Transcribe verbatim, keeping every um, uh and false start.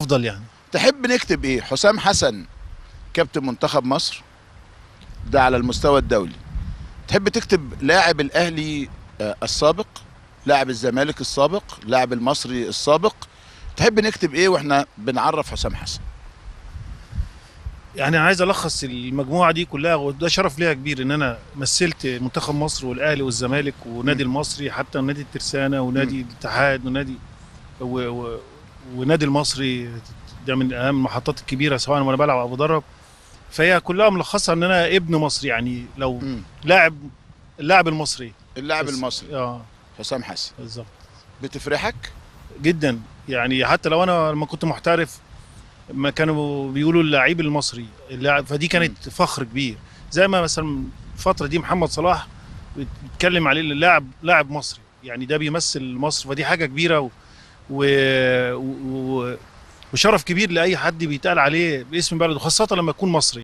افضل يعني. تحب نكتب ايه؟ حسام حسن كابتن منتخب مصر ده على المستوى الدولي، تحب تكتب لاعب الاهلي آه، السابق، لاعب الزمالك السابق، لاعب المصري السابق، تحب نكتب ايه واحنا بنعرف حسام حسن؟ يعني عايز الخص المجموعه دي كلها، وده شرف ليا كبير ان انا مثلت منتخب مصر والاهلي والزمالك ونادي م. المصري، حتى نادي الترسانه م. ونادي الاتحاد ونادي و... و... ونادي المصري. ده من اهم المحطات الكبيره سواء وانا بلعب او بدرب. فهي كلها ملخصه ان انا ابن مصر، يعني لو م. لاعب اللاعب المصري. اللاعب بس المصري اه حسام حسن بالظبط. بتفرحك؟ جدا، يعني حتى لو انا لما كنت محترف ما كانوا بيقولوا اللاعب المصري اللاعب، فدي م. كانت فخر كبير. زي ما مثلا الفتره دي محمد صلاح بيتكلم عليه اللاعب لاعب مصري، يعني ده بيمثل مصر، فدي حاجه كبيره و... و... و... وشرف كبير لاي حد بيتقال عليه باسم بلده، خاصه لما يكون مصري.